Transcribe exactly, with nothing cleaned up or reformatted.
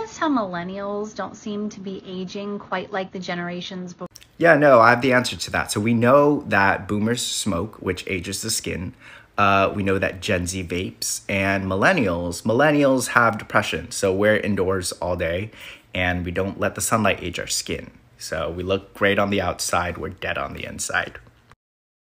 noticed how millennials don't seem to be aging quite like the generations before? Yeah, no, I have the answer to that. So we know that boomers smoke, which ages the skin. Uh, we know that Gen Z vapes, and millennials, millennials have depression. So we're indoors all day and we don't let the sunlight age our skin. So we look great on the outside, we're dead on the inside.